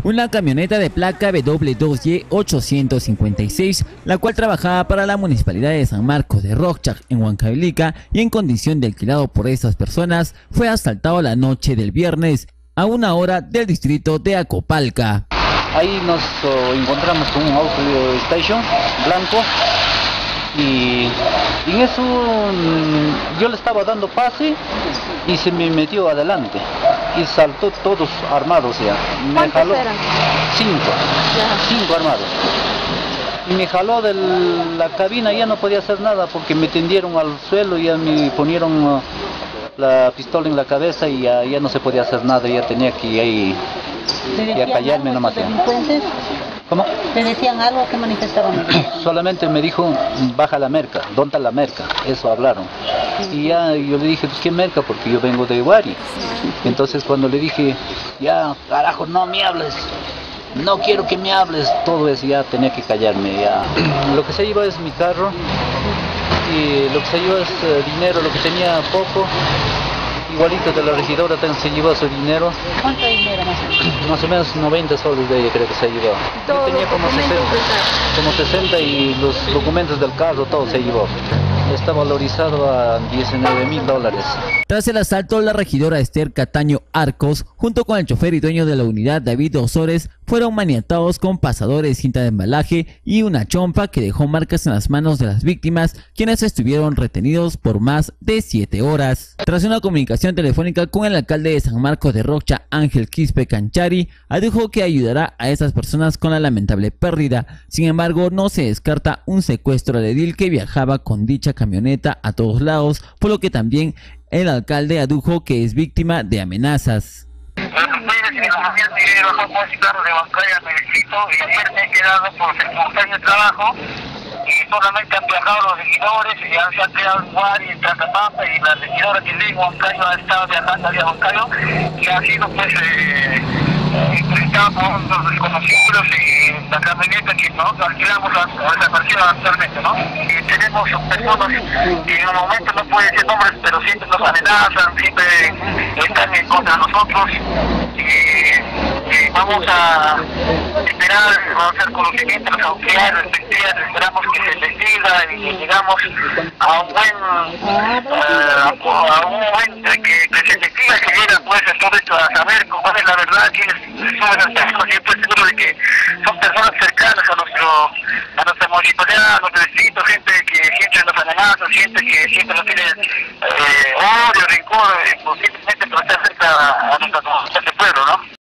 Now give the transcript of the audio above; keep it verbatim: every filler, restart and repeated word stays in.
una camioneta de placa W dos Y ochocientos cincuenta y seis, la cual trabajaba para la Municipalidad de San Marcos de Roxchaj en Huancavelica y en condición de alquilado por estas personas, fue asaltado la noche del viernes a una hora del distrito de Acopalca. Ahí nos uh, encontramos con un auto de station blanco y, y en eso um, yo le estaba dando pase y se me metió adelante y saltó todos armados ya. Me ¿Cuántos jaló eran? Cinco, Ya. cinco armados. Y me jaló de la cabina, ya no podía hacer nada porque me tendieron al suelo, ya me ponieron uh, la pistola en la cabeza y ya, ya no se podía hacer nada, ya tenía que ahí, ya callarme nomás. Ya. ¿Delincuentes? ¿Cómo? ¿Te decían algo que manifestaron? Solamente me dijo, baja la merca, ¿dónde está la merca? Eso hablaron. Y ya yo le dije, pues ¿qué merca? Porque yo vengo de Huari. Entonces cuando le dije, ya, carajo, no me hables, no quiero que me hables, todo eso ya tenía que callarme. Ya. Lo que se lleva es mi carro, y lo que se lleva es eh, dinero, lo que tenía poco. Igualito de la regidora también se llevó su dinero. ¿Cuánto dinero más o menos? Más o menos noventa soles de ella creo que se llevó. Yo tenía como sesenta, como sesenta y los documentos del carro, todo se llevó. Está valorizado a diecinueve mil dólares. Tras el asalto, la regidora Esther Cataño Arcos, junto con el chofer y dueño de la unidad David Osores, fueron maniatados con pasadores, cinta de embalaje y una chompa que dejó marcas en las manos de las víctimas, quienes estuvieron retenidos por más de siete horas. Tras una comunicación telefónica con el alcalde de San Marcos de Roxchaj, Ángel Quispe Canchari, adujo que ayudará a esas personas con la lamentable pérdida. Sin embargo, no se descarta un secuestro de edil que viajaba con dicha camioneta a todos lados, por lo que también el alcalde adujo que es víctima de amenazas. Bajó con ese carro de Huancayo al distrito y ayer me he quedado por circunstancias de trabajo y solamente han viajado los regidores y han, se han quedado en Huari, en Tacapampa y la regidora que vive en Huancayo ha estado viajando hacia Huancayo y ha sido pues eh, enfrentado por los desconocidos y la camioneta que nosotros alquilamos a desaparecido actualmente, ¿no? Y tenemos personas que en un momento no pueden decir nombres pero siempre nos amenazan, siempre están en contra de nosotros. Y vamos a esperar, vamos a hacer conocimiento a las autoridades respectivas, esperamos que se investiga y que llegamos a un buen, uh, a un buen, que, que se investiga, que llega pues todo esto a saber cuál es la verdad, quiénes son las personas, y estoy seguro de que son personas cercanas a nuestro, a nuestra municipalidad, a nuestro distrito, gente que siempre nos amenaza, gente que siempre nos tiene eh, odio, rencor, eh, posiblemente para estar cerca a nuestra comunidad, a este pueblo, ¿no?